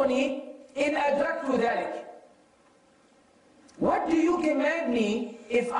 تدعوني إن أدركت ذلك. What do you command me if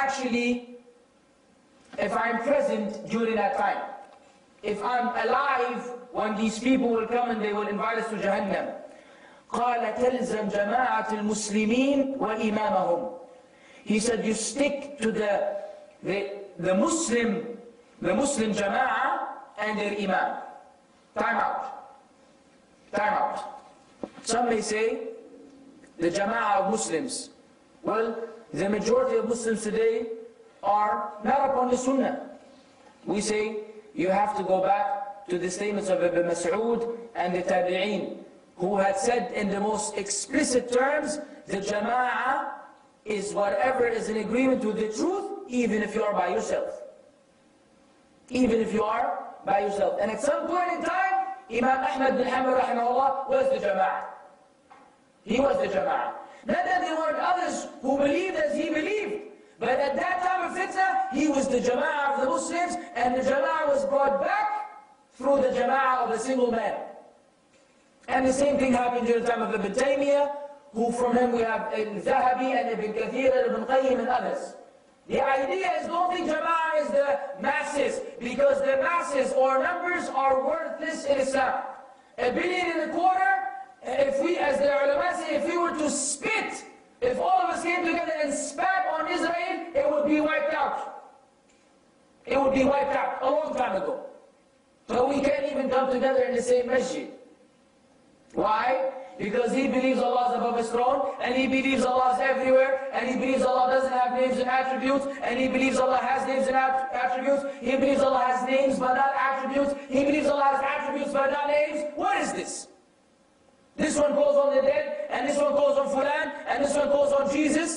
I'm present during that time? If I'm alive when these people will come and they will invite us to Jahannam. قال تلزم جماعة المسلمين وإمامهم. He said you stick to the Muslim Jama'ah and their Imam. Time out. Time out. Some may say the Jama'ah of Muslims. Well, the majority of Muslims today are not upon the Sunnah. We say you have to go back to the statements of Ibn Mas'ud and the Tabi'een, who had said in the most explicit terms, the Jama'ah is whatever is in agreement with the truth, even if you are by yourself. Even if you are by yourself. And at some point in time, Imam Ahmad bin Hanbal rahimahullah was the Jama'ah. He was the Jama'ah. Not that there weren't others who believed as he believed, but at that time of fitna, he was the Jama'ah of the Muslims, and the Jama'ah was brought back through the Jama'ah of a single man. And the same thing happened during the time of Ibn Taymiyyah, who from him we have Ibn Zahabi and Ibn Kathir and Ibn Qayyim and others. The idea is don't think Jama'ah is the masses, because the masses or numbers are worthless in Islam. 1.25 billion, if we, as the ulama say, if we were to spit, if all of us came together and spat on Israel, it would be wiped out. It would be wiped out a long time ago. But we can't even come together in the same masjid. Why? Because he believes Allah is above his throne, and he believes Allah is everywhere, and he believes Allah doesn't have names and attributes, and he believes Allah has names and attributes, he believes Allah has names but not attributes, he believes Allah has attributes but not names. What is this? This one goes on the dead, and this one goes on Fulan, and this one goes on Jesus.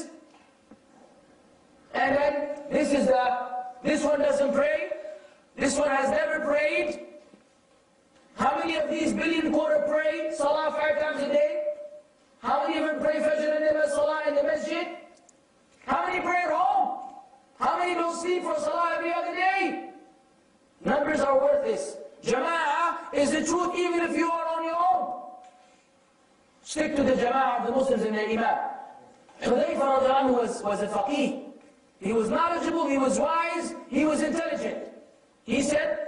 And then this one doesn't pray, this one has never prayed. How many of these 1.25 billion pray Salah 5 times a day? How many of them pray Fajr and Salah in the masjid? How many pray at home? How many don't sleep for Salah every other day? Numbers are worthless. Jama'ah is the truth even if you are on your own. Stick to the Jama'ah of the Muslims and their Imam. Hudayfa was a faqih. He was knowledgeable, he was wise, he was intelligent. He said,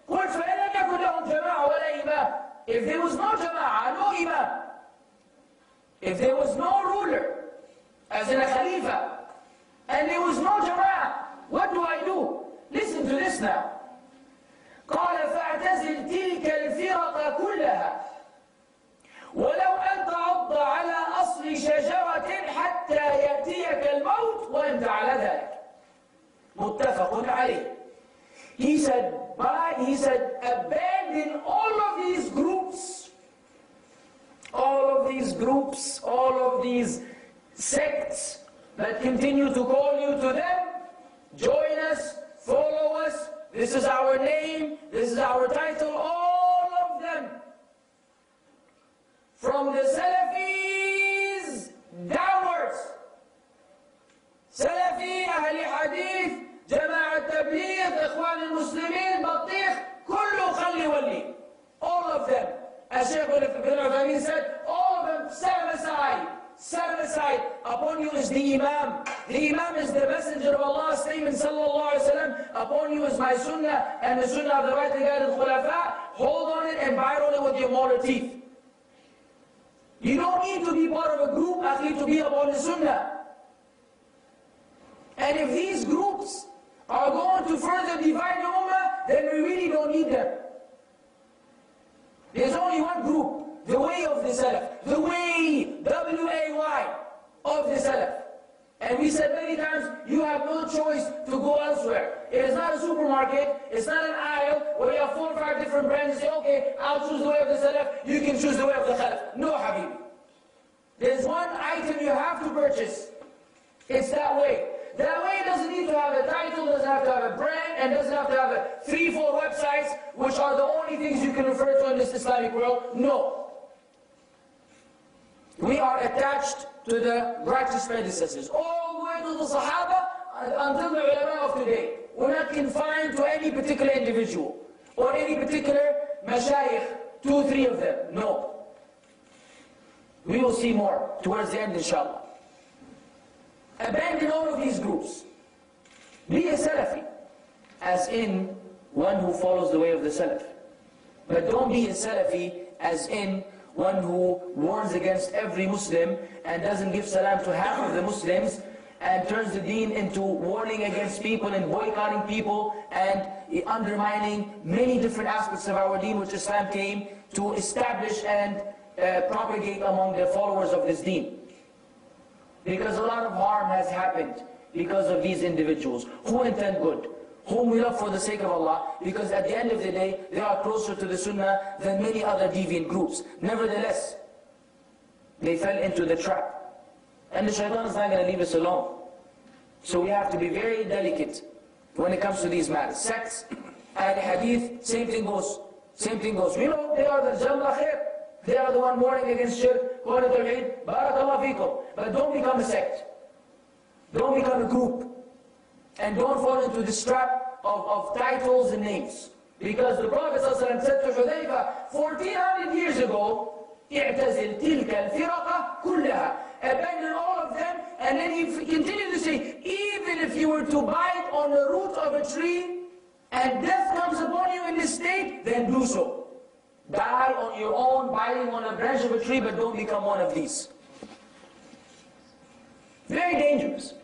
if there was no Jama'ah, no Imam, if there was no ruler, as in a Khalifa, and there was no Jama'ah, what do I do? Listen to this now. قال فاعتزل تلك الفرق كلها ولو أن تعض على أصل شجرة حتى يأتيك الموت وأنت على ذلك. متفق عليه. He said, abandon all of these groups, all of these sects that continue to call you to them. Join us, follow us, this is our name, this is our title, all of them. From the Salafis downwards. Salafi, Ahli Hadith, Jama'at Tabligh, Ikhwan al-Muslimin, Battikh, kullu khalli wali. All of them. As Shaykh ibn Uthaymeen said, all of them set aside. Set aside. Upon you is the Imam. The Imam is the messenger of Allah's statement, sallallahu alayhi wa sallam. Upon you is my sunnah and the sunnah of the rightly guided khulafa. Hold on it and bite on it with your molar teeth. You don't need to be part of a group, akhi, to be upon the sunnah. And if these groups are going to further divide the ummah, then we really don't need them. There's only one group, the way of the Salaf. The way, W-A-Y, of the Salaf. And we said many times, you have no choice to go elsewhere. It is not a supermarket, it's not an aisle where you have 4 or 5 different brands and say, okay, I'll choose the way of the Salaf, you can choose the way of the Khalaf. No, Habibi. There's one item you have to purchase. It's that way. That way doesn't need to have a title, doesn't have to have a brand, and doesn't have to have 3-4 websites, which are the only things you can refer to in this Islamic world. No. We are attached to the righteous predecessors, all the way to the Sahaba until the ulama of today. We're not confined to any particular individual or any particular mashayikh, 2 or 3 of them. No. We will see more towards the end, inshallah. Abandon all of these groups. Be a Salafi, as in one who follows the way of the Salaf. But don't be a Salafi as in one who warns against every Muslim and doesn't give salam to half of the Muslims and turns the deen into warning against people and boycotting people and undermining many different aspects of our deen which Islam came to establish and propagate among the followers of this deen. Because a lot of harm has happened because of these individuals who intend good, whom we love for the sake of Allah, because at the end of the day, they are closer to the Sunnah than many other deviant groups. Nevertheless, they fell into the trap. And the shaitan is not going to leave us alone. So we have to be very delicate when it comes to these matters. Sects and hadith, same thing goes. Same thing goes. We know they are the Jamla Khair. They are the one warning against shirk, calling tawheed, barakallah fikum. But don't become a sect. Don't become a group. And don't fall into this trap of titles and names. Because the Prophet ﷺ said to Hudayfa 1400 years ago, اعتزل تلك الفرقة كلها. Abandon all of them, and then he continued to say, even if you were to bite on the root of a tree, and death comes upon you in this state, then do so. Die on your own, biting on a branch of a tree, but don't become one of these. Very dangerous.